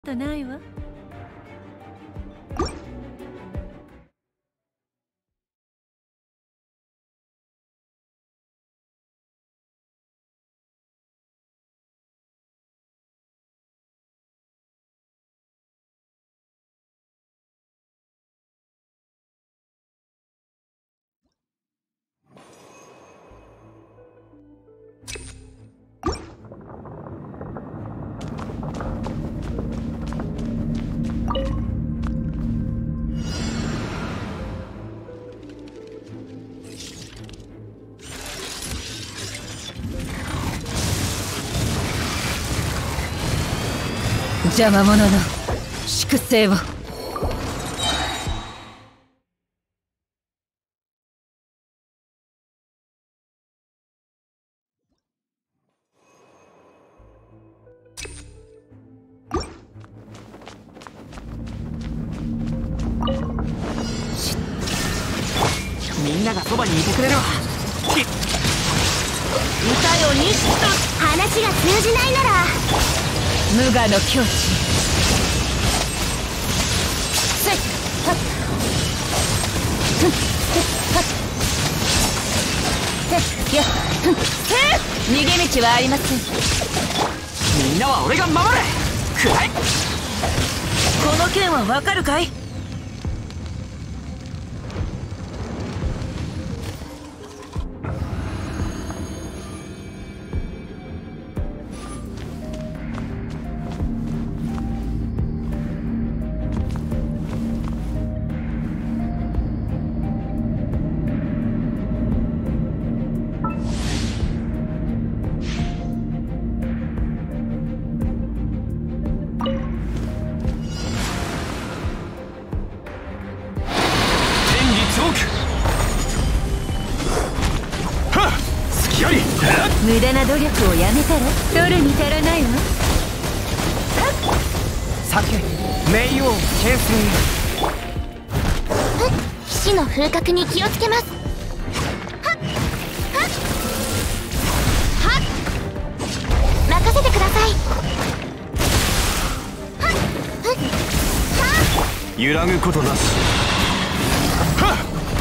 ことないわ。邪魔者の粛清を。 みんながそばにいてくれるわ。いたよ西さん。 話が通じないなら無我の境地。せっはっふんはっせっやふん逃げ道はありません。 みんなは俺が守る。くらい。 この件はわかるかい？無駄な努力をやめたら取るに足らないわ。 酒冥王牽制。 騎士の風格に気をつけます。はっはっはっ任せてください。はっはっはっ揺らぐことなし。はっ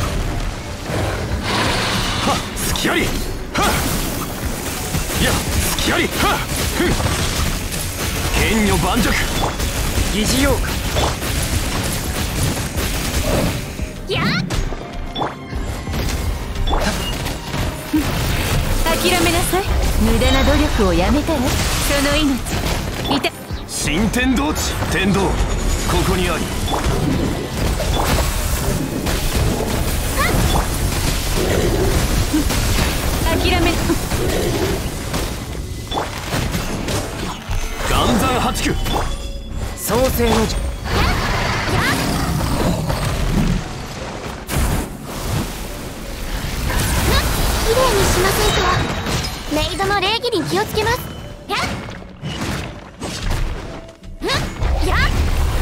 はっ隙あり。はっいや隙あり。はっふん剣女盤石。疑似妖怪。 やっ諦めなさい。無駄な努力をやめたらその命いた。 新天道地天道ここにあり。 諦め岩山八九創世の術。 きれいにしませんと。メイドの礼儀に気をつけます。やっやっやっ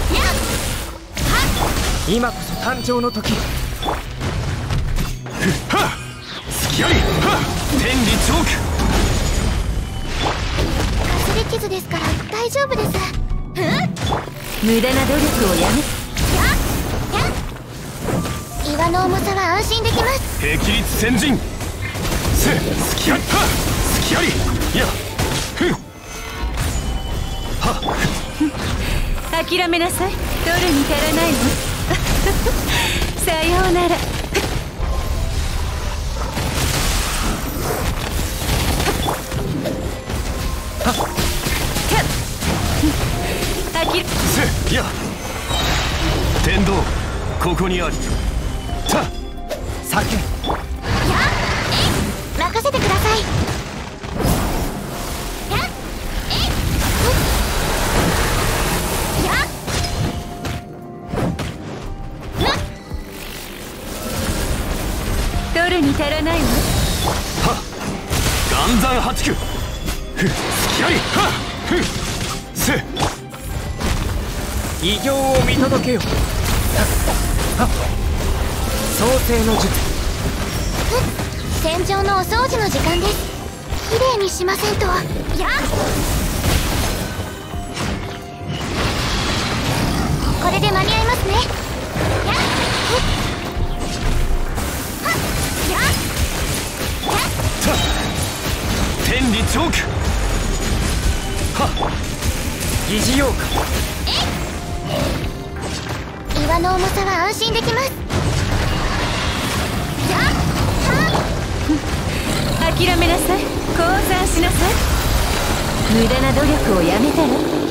今こそ誕生の時。はっ隙あり。はっ天理チョーク。 かすり傷ですから大丈夫です。 無駄な努力をやめ。 岩の重さは安心できます。 霹靂先陣。隙あり。はっ隙あり。いやふんはっ諦めなさい。取るに足らないわ。さようなら。 いや天道ここにあり。た酒任せてください。 取るに足らないわ。 はっ岩山八九。隙あり。はっふんせ異形を見届けよ。はっ創世の術。 戦場のお掃除の時間です。きれいにしませんと。やっこれで間に合いますね。やっはっやっさあ天理チョークはっ疑似用か岩の重さは安心できます。やっはっ諦めなさい。降参しなさい。無駄な努力をやめたら